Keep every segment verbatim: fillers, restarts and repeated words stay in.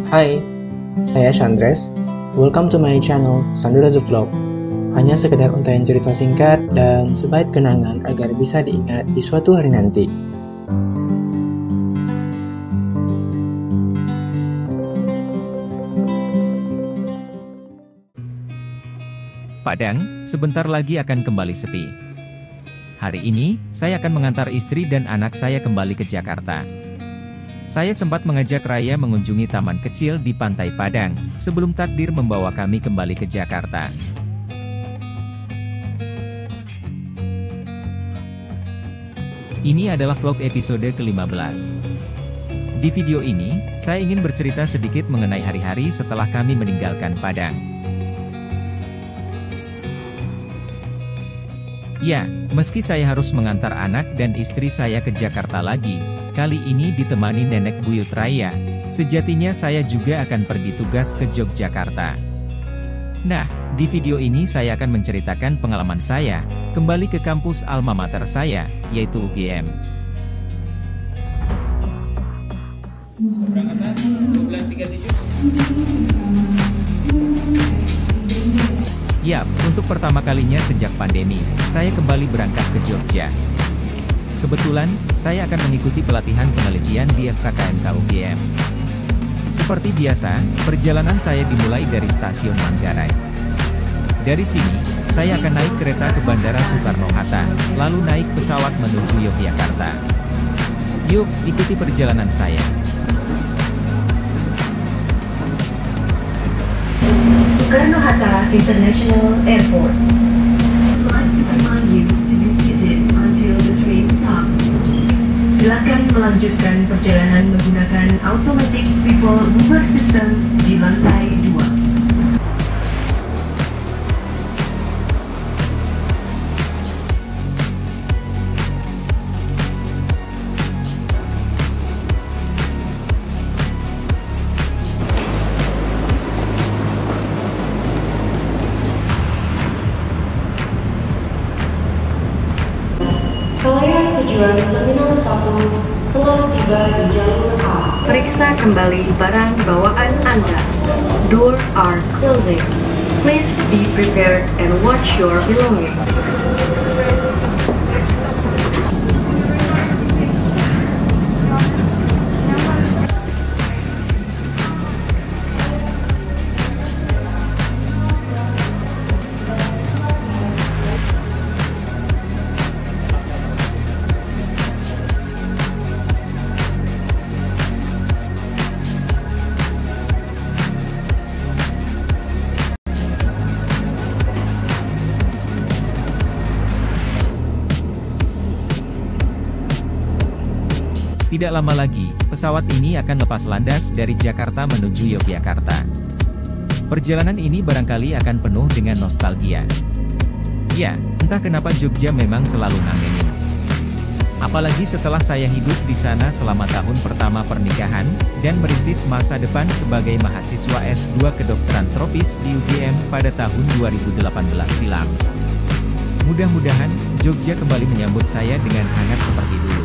Hai, saya Chandres. Welcome to my channel, Sandura The Vlog. Hanya sekedar untayan cerita singkat dan sebaik kenangan agar bisa diingat di suatu hari nanti. Padang, sebentar lagi akan kembali sepi. Hari ini, saya akan mengantar istri dan anak saya kembali ke Jakarta. Saya sempat mengajak Raya mengunjungi taman kecil di Pantai Padang, sebelum takdir membawa kami kembali ke Jakarta. Ini adalah vlog episode ke lima belas. Di video ini, saya ingin bercerita sedikit mengenai hari-hari setelah kami meninggalkan Padang. Ya, meski saya harus mengantar anak dan istri saya ke Jakarta lagi, kali ini ditemani nenek buyut Raya, sejatinya saya juga akan pergi tugas ke Yogyakarta. Nah, di video ini saya akan menceritakan pengalaman saya, kembali ke kampus alma mater saya, yaitu U G M. Keberangkatan dua belas tiga puluh tujuh. Yap, untuk pertama kalinya sejak pandemi, saya kembali berangkat ke Jogja. Kebetulan, saya akan mengikuti pelatihan penelitian di F K K M K U G M. Seperti biasa, perjalanan saya dimulai dari stasiun Manggarai. Dari sini, saya akan naik kereta ke Bandara Soekarno-Hatta, lalu naik pesawat menuju Yogyakarta. Yuk, ikuti perjalanan saya. Soekarno-Hatta International Airport. I'd like to remind you to be seated until the train stops. Silakan melanjutkan perjalanan menggunakan Automatic People Mover System di lantai dua. Kalian tujuan Terminal satu telah tiba di jalur A. Periksa kembali barang bawaan Anda. Doors are closing. Please be prepared and watch your belongings. Tidak lama lagi, pesawat ini akan lepas landas dari Jakarta menuju Yogyakarta. Perjalanan ini barangkali akan penuh dengan nostalgia. Ya, entah kenapa Jogja memang selalu ngangenin. Apalagi setelah saya hidup di sana selama tahun pertama pernikahan, dan merintis masa depan sebagai mahasiswa S dua Kedokteran Tropis di U G M pada tahun dua ribu delapan belas silam. Mudah-mudahan, Jogja kembali menyambut saya dengan hangat seperti dulu.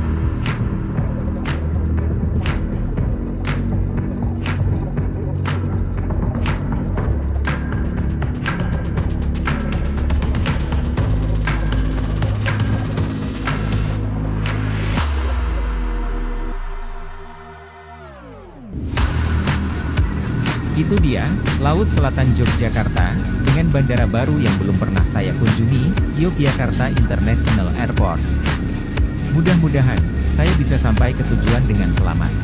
Itu dia, Laut Selatan Yogyakarta, dengan bandara baru yang belum pernah saya kunjungi, Yogyakarta International Airport. Mudah-mudahan, saya bisa sampai ke tujuan dengan selamat.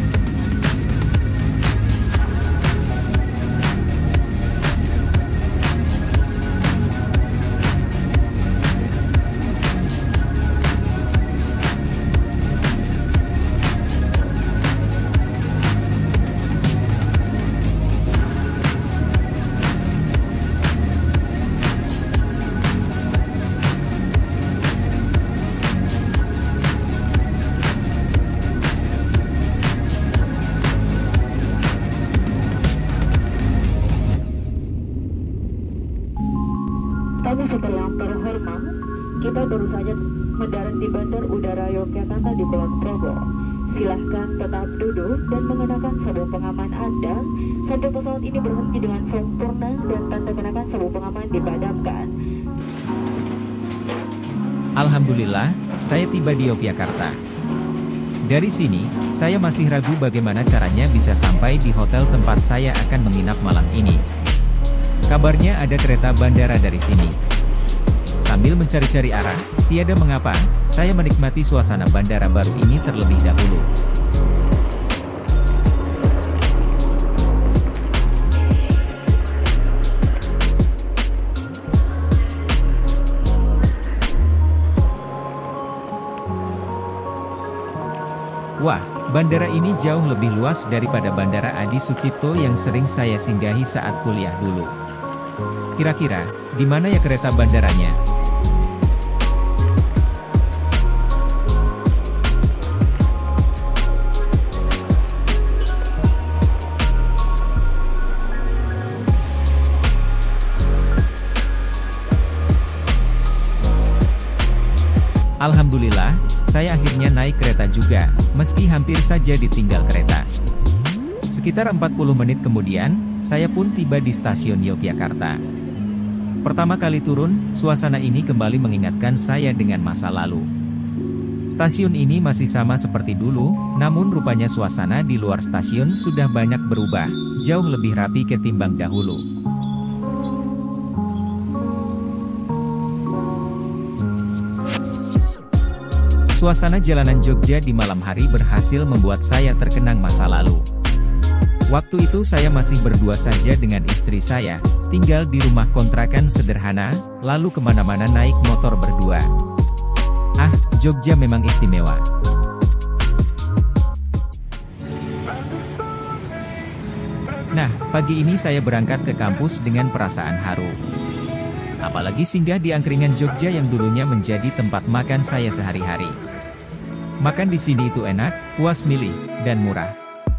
Tamu setia yang terhormat, kita baru saja mendarat di Bandar Udara Yogyakarta di Kulon Progo. silahkan tetap duduk dan mengenakan sabuk pengaman Anda sampai pesawat ini berhenti dengan sempurna dan tanda kenakan sabuk pengaman dipadamkan. Alhamdulillah, saya tiba di Yogyakarta. Dari sini, saya masih ragu bagaimana caranya bisa sampai di hotel tempat saya akan menginap malam ini. Kabarnya ada kereta bandara dari sini. Sambil mencari-cari arah, tiada mengapa, saya menikmati suasana bandara baru ini terlebih dahulu. Wah, bandara ini jauh lebih luas daripada Bandara Adi Sucipto yang sering saya singgahi saat kuliah dulu. Kira-kira, di mana ya kereta bandaranya? Alhamdulillah, saya akhirnya naik kereta juga, meski hampir saja ditinggal kereta. Sekitar empat puluh menit kemudian, saya pun tiba di stasiun Yogyakarta. Pertama kali turun, suasana ini kembali mengingatkan saya dengan masa lalu. Stasiun ini masih sama seperti dulu, namun rupanya suasana di luar stasiun sudah banyak berubah, jauh lebih rapi ketimbang dahulu. Suasana jalanan Jogja di malam hari berhasil membuat saya terkenang masa lalu. Waktu itu saya masih berdua saja dengan istri saya, tinggal di rumah kontrakan sederhana, lalu kemana-mana naik motor berdua. Ah, Jogja memang istimewa. Nah, pagi ini saya berangkat ke kampus dengan perasaan haru. Apalagi singgah di angkringan Jogja yang dulunya menjadi tempat makan saya sehari-hari. Makan di sini itu enak, puas milih, dan murah.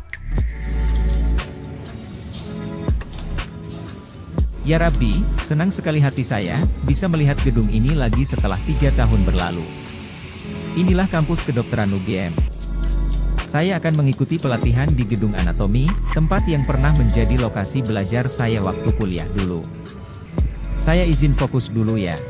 Ya Rabbi, senang sekali hati saya, bisa melihat gedung ini lagi setelah tiga tahun berlalu. Inilah kampus kedokteran U G M. Saya akan mengikuti pelatihan di gedung anatomi, tempat yang pernah menjadi lokasi belajar saya waktu kuliah dulu. Saya izin fokus dulu ya.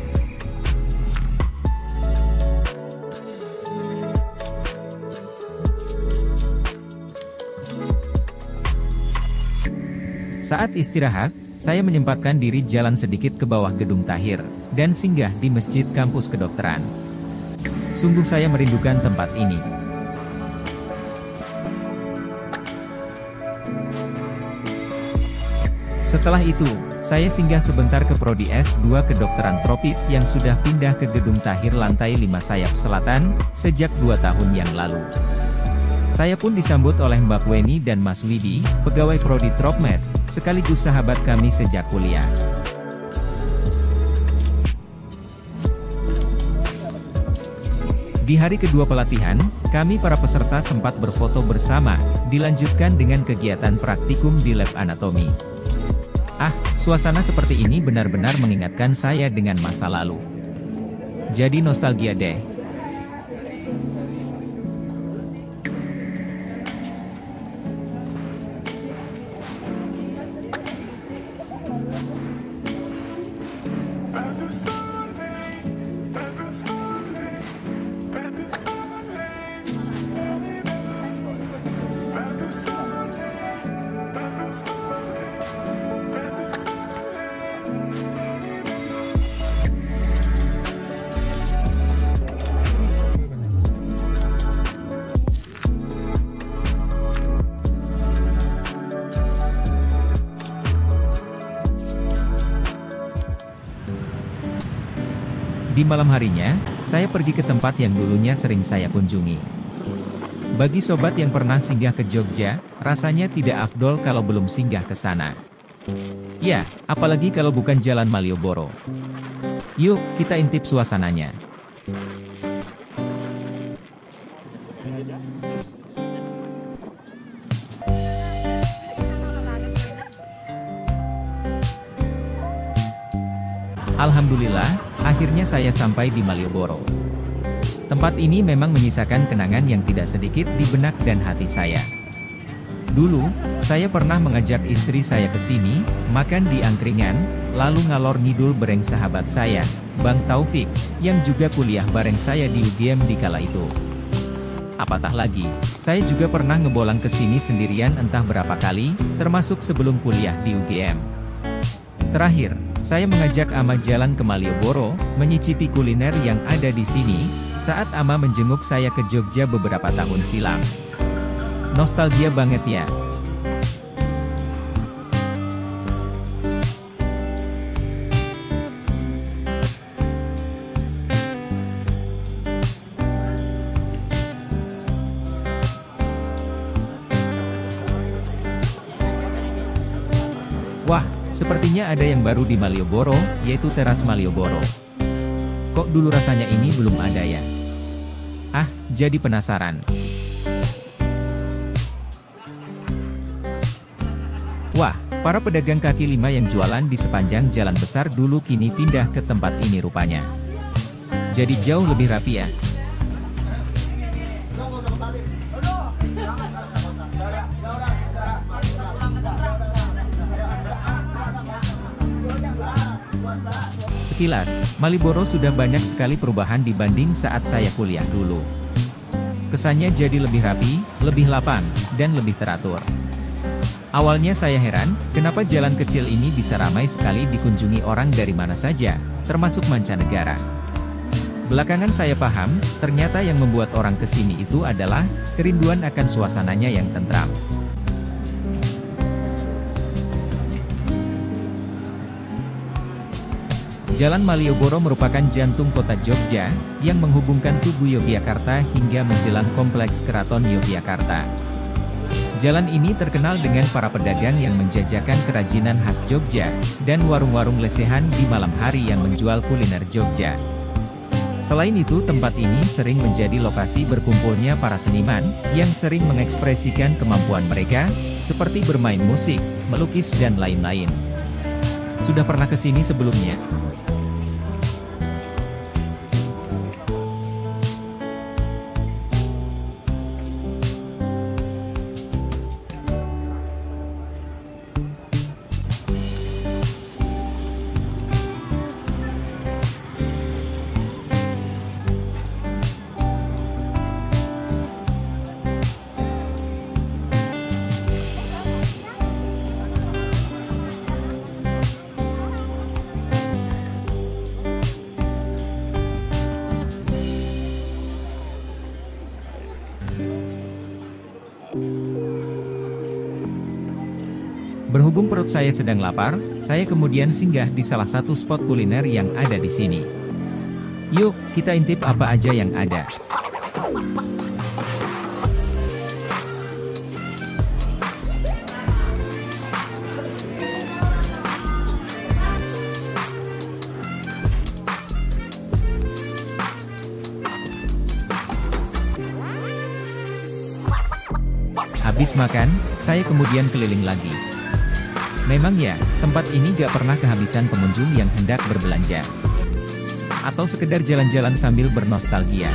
Saat istirahat, saya menyempatkan diri jalan sedikit ke bawah gedung Tahir, dan singgah di Masjid Kampus Kedokteran. Sungguh saya merindukan tempat ini. Setelah itu, saya singgah sebentar ke Prodi S dua Kedokteran Tropis yang sudah pindah ke gedung Tahir lantai lima Sayap Selatan, sejak dua tahun yang lalu. Saya pun disambut oleh Mbak Weni dan Mas Widi, pegawai Prodi Tropmed, sekaligus sahabat kami sejak kuliah. Di hari kedua pelatihan, kami para peserta sempat berfoto bersama, dilanjutkan dengan kegiatan praktikum di lab anatomi. Ah, suasana seperti ini benar-benar mengingatkan saya dengan masa lalu. Jadi nostalgia deh. Di malam harinya, saya pergi ke tempat yang dulunya sering saya kunjungi. Bagi sobat yang pernah singgah ke Jogja, rasanya tidak afdol kalau belum singgah ke sana. Ya, apalagi kalau bukan Jalan Malioboro. Yuk, kita intip suasananya. Alhamdulillah, akhirnya saya sampai di Malioboro. tempat ini memang menyisakan kenangan yang tidak sedikit di benak dan hati saya. Dulu, saya pernah mengajak istri saya ke sini, makan di angkringan, lalu ngalor ngidul bareng sahabat saya, Bang Taufik, yang juga kuliah bareng saya di U G M di kala itu. Apatah lagi, saya juga pernah ngebolang ke sini sendirian entah berapa kali, termasuk sebelum kuliah di U G M. Terakhir, saya mengajak Ama jalan ke Malioboro, menyicipi kuliner yang ada di sini, saat Ama menjenguk saya ke Jogja beberapa tahun silam. Nostalgia banget ya. Wah, sepertinya ada yang baru di Malioboro, yaitu Teras Malioboro. Kok dulu rasanya ini belum ada ya? Ah, jadi penasaran. Wah, para pedagang kaki lima yang jualan di sepanjang jalan besar dulu kini pindah ke tempat ini rupanya. Jadi jauh lebih rapi ya. Sekilas, Malioboro sudah banyak sekali perubahan dibanding saat saya kuliah dulu. Kesannya jadi lebih rapi, lebih lapang, dan lebih teratur. Awalnya saya heran, kenapa jalan kecil ini bisa ramai sekali dikunjungi orang dari mana saja, termasuk mancanegara. Belakangan saya paham, ternyata yang membuat orang kesini itu adalah kerinduan akan suasananya yang tentram. Jalan Malioboro merupakan jantung kota Jogja, yang menghubungkan Tugu Yogyakarta hingga menjelang Kompleks Keraton Yogyakarta. Jalan ini terkenal dengan para pedagang yang menjajakan kerajinan khas Jogja, dan warung-warung lesehan di malam hari yang menjual kuliner Jogja. Selain itu, tempat ini sering menjadi lokasi berkumpulnya para seniman, yang sering mengekspresikan kemampuan mereka, seperti bermain musik, melukis dan lain-lain. Sudah pernah ke sini sebelumnya? Berhubung perut saya sedang lapar, saya kemudian singgah di salah satu spot kuliner yang ada di sini. Yuk, kita intip apa aja yang ada. Habis makan, saya kemudian keliling lagi. Memang ya, tempat ini gak pernah kehabisan pengunjung yang hendak berbelanja. Atau sekedar jalan-jalan sambil bernostalgia.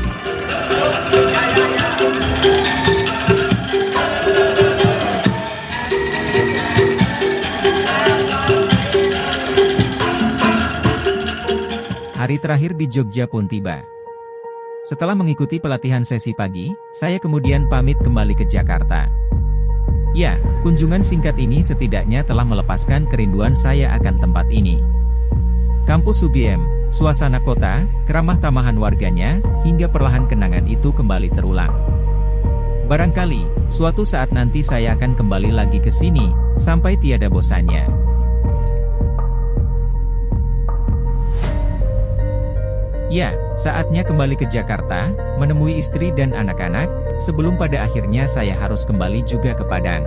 Hari terakhir di Jogja pun tiba. Setelah mengikuti pelatihan sesi pagi, saya kemudian pamit kembali ke Jakarta. Ya, kunjungan singkat ini setidaknya telah melepaskan kerinduan saya akan tempat ini. Kampus U G M, suasana kota, keramah tamahan warganya, hingga perlahan kenangan itu kembali terulang. Barangkali, suatu saat nanti saya akan kembali lagi ke sini, sampai tiada bosannya. Ya, saatnya kembali ke Jakarta, menemui istri dan anak-anak, sebelum pada akhirnya saya harus kembali juga ke Padang.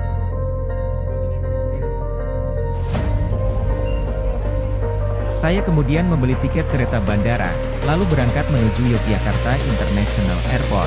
Saya kemudian membeli tiket kereta bandara, lalu berangkat menuju Yogyakarta International Airport.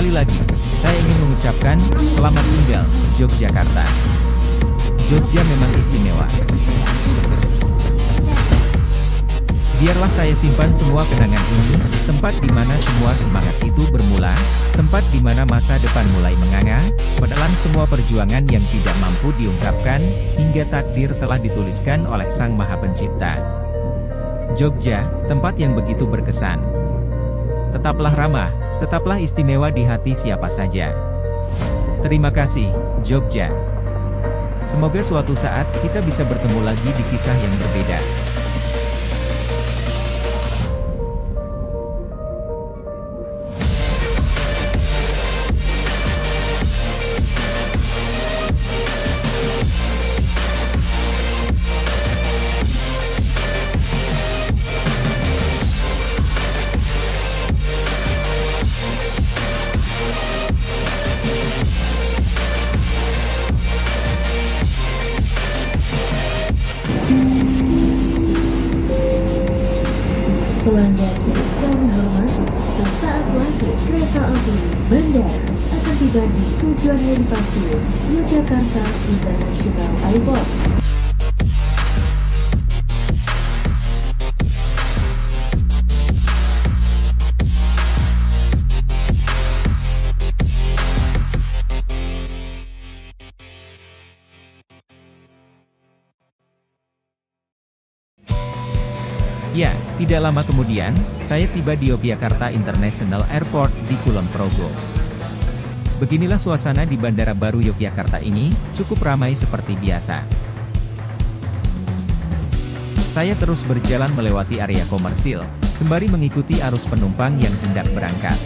Sekali lagi, saya ingin mengucapkan, selamat tinggal, Yogyakarta. Jogja memang istimewa. Biarlah saya simpan semua kenangan ini, tempat di mana semua semangat itu bermula, tempat di mana masa depan mulai menganga, menelan semua perjuangan yang tidak mampu diungkapkan, hingga takdir telah dituliskan oleh Sang Maha Pencipta. Jogja, tempat yang begitu berkesan. Tetaplah ramah, tetaplah istimewa di hati siapa saja. Terima kasih, Jogja. Semoga suatu saat kita bisa bertemu lagi di kisah yang berbeda. Pelanggan yang hormat, sesaat lagi kereta api bandara akan tiba di tujuan yang pasti, Yogyakarta International Airport. Ya, tidak lama kemudian, saya tiba di Yogyakarta International Airport di Kulon Progo. Beginilah suasana di Bandara Baru Yogyakarta ini, cukup ramai seperti biasa. Saya terus berjalan melewati area komersil, sembari mengikuti arus penumpang yang hendak berangkat.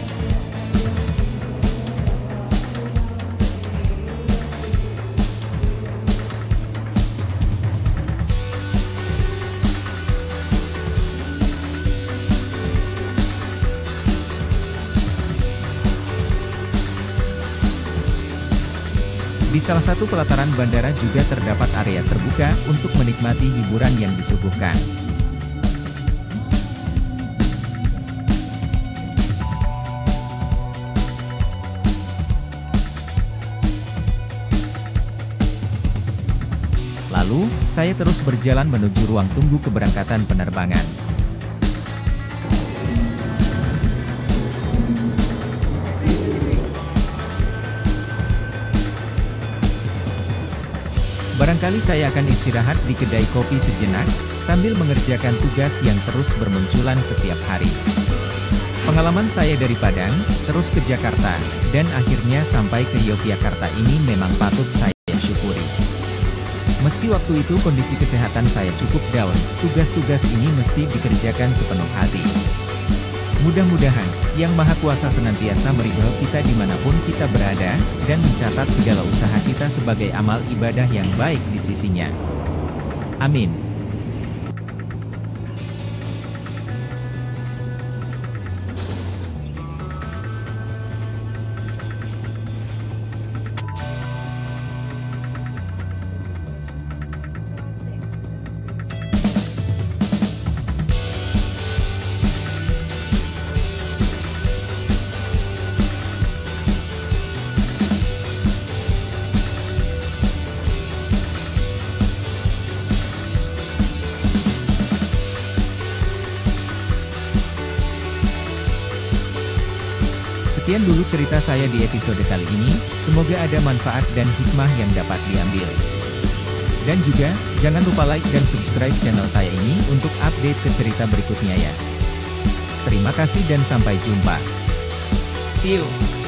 Di salah satu pelataran bandara juga terdapat area terbuka untuk menikmati hiburan yang disuguhkan. Lalu, saya terus berjalan menuju ruang tunggu keberangkatan penerbangan. Barangkali saya akan istirahat di kedai kopi sejenak, sambil mengerjakan tugas yang terus bermunculan setiap hari. Pengalaman saya dari Padang, terus ke Jakarta, dan akhirnya sampai ke Yogyakarta ini memang patut saya syukuri. Meski waktu itu kondisi kesehatan saya cukup down, tugas-tugas ini mesti dikerjakan sepenuh hati. Mudah-mudahan, Yang Maha Kuasa senantiasa meridhoi kita dimanapun kita berada, dan mencatat segala usaha kita sebagai amal ibadah yang baik di sisinya. Amin. Sekian dulu cerita saya di episode kali ini, semoga ada manfaat dan hikmah yang dapat diambil. Dan juga, jangan lupa like dan subscribe channel saya ini untuk update ke cerita berikutnya ya. Terima kasih dan sampai jumpa. See you!